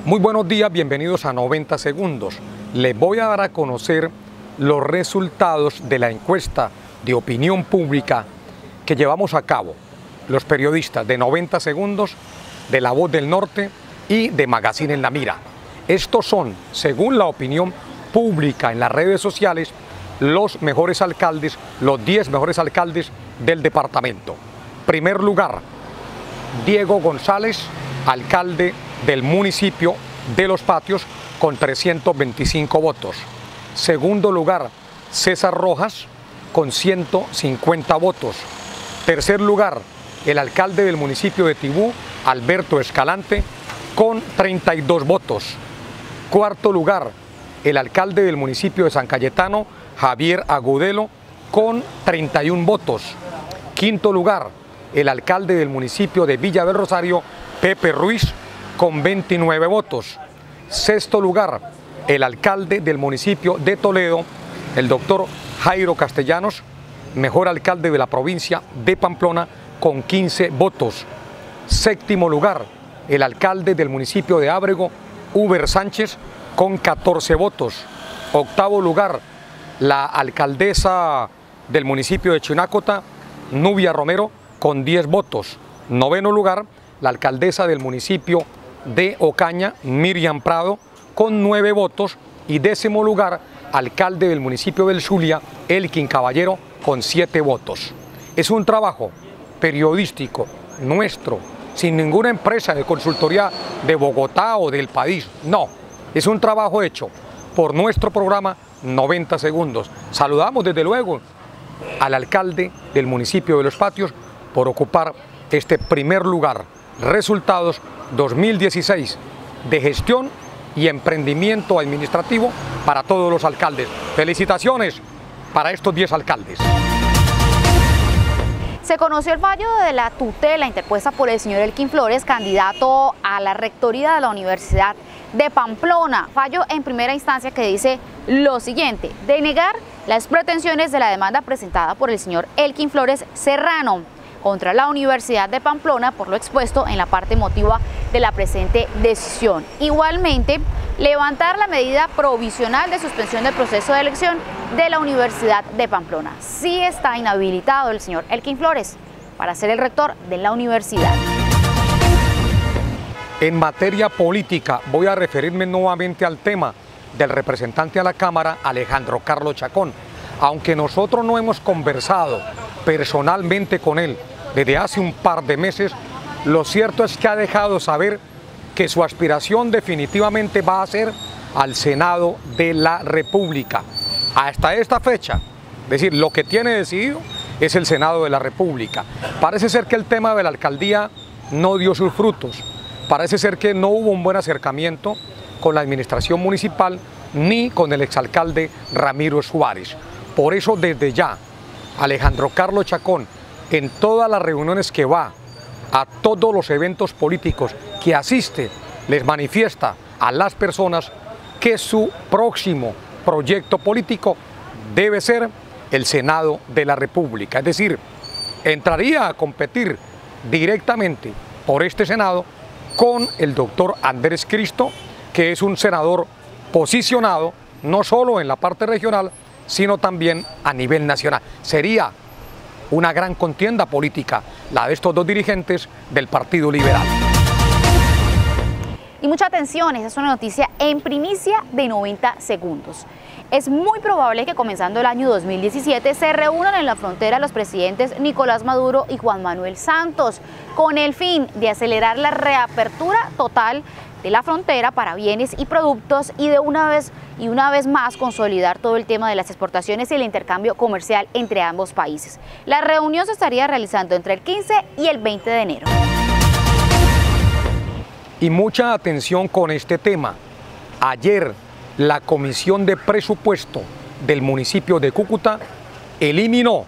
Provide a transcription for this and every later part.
Muy buenos días, bienvenidos a 90 segundos. Les voy a dar a conocer los resultados de la encuesta de opinión pública que llevamos a cabo los periodistas de 90 segundos, de La Voz del Norte y de Magazine en la Mira. Estos son, según la opinión pública en las redes sociales, los mejores alcaldes, los 10 mejores alcaldes del departamento. Primer lugar, Diego González, alcalde del municipio de Los Patios, con 325 votos. Segundo lugar, César Rojas, con 150 votos. Tercer lugar, el alcalde del municipio de Tibú, Alberto Escalante, con 32 votos. Cuarto lugar, el alcalde del municipio de San Cayetano, Javier Agudelo, con 31 votos. Quinto lugar, el alcalde del municipio de Villa del Rosario, Pepe Ruiz, con 29 votos. Sexto lugar, el alcalde del municipio de Toledo, el doctor Jairo Castellanos, mejor alcalde de la provincia de Pamplona, con 15 votos. Séptimo lugar, el alcalde del municipio de Ábrego, Uber Sánchez, con 14 votos. Octavo lugar, la alcaldesa del municipio de Chunácota, Nubia Romero, con 10 votos. Noveno lugar, la alcaldesa del municipio de Ocaña, Miriam Prado, con 9 votos. Y décimo lugar, alcalde del municipio del Zulia, Elkin Caballero, con 7 votos. Es un trabajo periodístico nuestro, sin ninguna empresa de consultoría de Bogotá o del país, no. Es un trabajo hecho por nuestro programa 90 segundos. Saludamos desde luego al alcalde del municipio de Los Patios por ocupar este primer lugar. Resultados 2016 de gestión y emprendimiento administrativo para todos los alcaldes. Felicitaciones para estos 10 alcaldes. Se conoció el fallo de la tutela interpuesta por el señor Elkin Flores, candidato a la rectoría de la Universidad de Pamplona. Fallo en primera instancia que dice lo siguiente: denegar las pretensiones de la demanda presentada por el señor Elkin Flores Serrano contra la Universidad de Pamplona por lo expuesto en la parte emotiva de la presente decisión. Igualmente, levantar la medida provisional de suspensión del proceso de elección de la Universidad de Pamplona. Sí está inhabilitado el señor Elkin Flores para ser el rector de la universidad. En materia política, voy a referirme nuevamente al tema del representante a la Cámara, Alejandro Carlos Chacón. Aunque nosotros no hemos conversado personalmente con él desde hace un par de meses, lo cierto es que ha dejado saber que su aspiración definitivamente va a ser al Senado de la República. Hasta esta fecha, es decir, lo que tiene decidido es el Senado de la República. Parece ser que el tema de la alcaldía no dio sus frutos. Parece ser que no hubo un buen acercamiento con la administración municipal ni con el exalcalde Ramiro Suárez. Por eso, desde ya, Alejandro Carlos Chacón, en todas las reuniones que va, a todos los eventos políticos que asiste, les manifiesta a las personas que su próximo proyecto político debe ser el Senado de la República. Es decir, entraría a competir directamente por este Senado con el doctor Andrés Cristo, que es un senador posicionado no solo en la parte regional, sino también a nivel nacional. Sería una gran contienda política la de estos dos dirigentes del Partido Liberal. Y mucha atención, esa es una noticia en primicia de 90 segundos. Es muy probable que comenzando el año 2017 se reúnan en la frontera los presidentes Nicolás Maduro y Juan Manuel Santos con el fin de acelerar la reapertura total de la frontera para bienes y productos y de una vez más consolidar todo el tema de las exportaciones y el intercambio comercial entre ambos países. La reunión se estaría realizando entre el 15 y el 20 de enero. Y mucha atención con este tema. Ayer la Comisión de Presupuesto del municipio de Cúcuta eliminó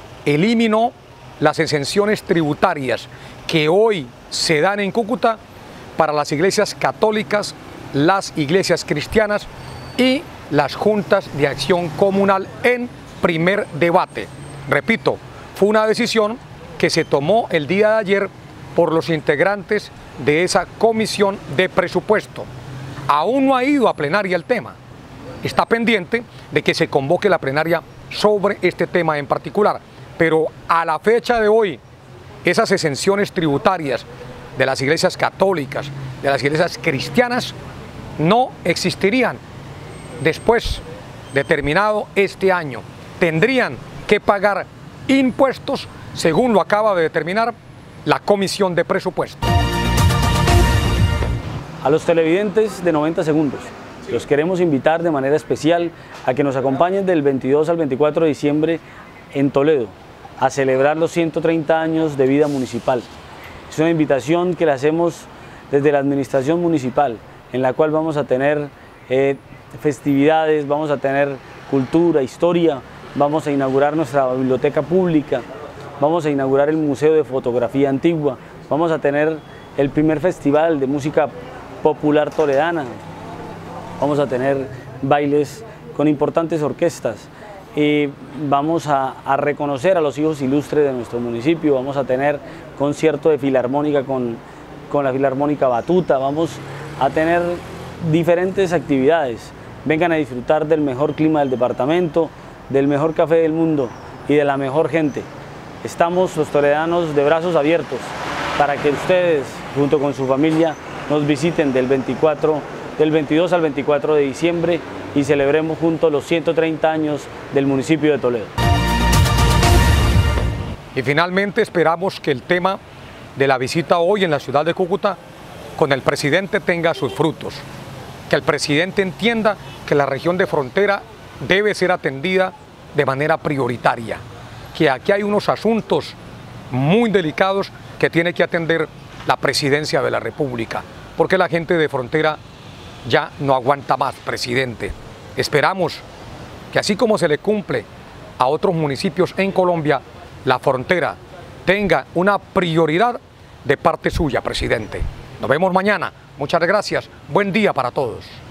las exenciones tributarias que hoy se dan en Cúcuta para las iglesias católicas, las iglesias cristianas y las juntas de acción comunal en primer debate. Repito, fue una decisión que se tomó el día de ayer por los integrantes de esa comisión de presupuesto. Aún no ha ido a plenaria el tema. Está pendiente de que se convoque la plenaria sobre este tema en particular. Pero a la fecha de hoy, esas exenciones tributarias de las iglesias católicas, de las iglesias cristianas, no existirían después de terminado este año. Tendrían que pagar impuestos según lo acaba de determinar la Comisión de Presupuesto. A los televidentes de 90 segundos, los queremos invitar de manera especial a que nos acompañen del 22 al 24 de diciembre en Toledo a celebrar los 130 años de vida municipal. Es una invitación que le hacemos desde la administración municipal, en la cual vamos a tener festividades, vamos a tener cultura, historia, vamos a inaugurar nuestra biblioteca pública, vamos a inaugurar el Museo de Fotografía Antigua, vamos a tener el primer festival de música popular toledana, vamos a tener bailes con importantes orquestas, y vamos a reconocer a los hijos ilustres de nuestro municipio, vamos a tener concierto de filarmónica con la Filarmónica Batuta, vamos a tener diferentes actividades. Vengan a disfrutar del mejor clima del departamento, del mejor café del mundo y de la mejor gente. Estamos los toledanos de brazos abiertos para que ustedes, junto con su familia, nos visiten del 22 al 24 de diciembre y celebremos juntos los 130 años del municipio de Toledo. Y finalmente esperamos que el tema de la visita hoy en la ciudad de Cúcuta con el presidente tenga sus frutos, que el presidente entienda que la región de frontera debe ser atendida de manera prioritaria, que aquí hay unos asuntos muy delicados que tiene que atender la presidencia de la República, porque la gente de frontera ya no aguanta más, presidente. Esperamos que así como se le cumple a otros municipios en Colombia, la frontera tenga una prioridad de parte suya, presidente. Nos vemos mañana. Muchas gracias. Buen día para todos.